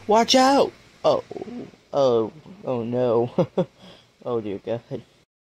Watch out! Oh, oh, oh no. Oh dear God.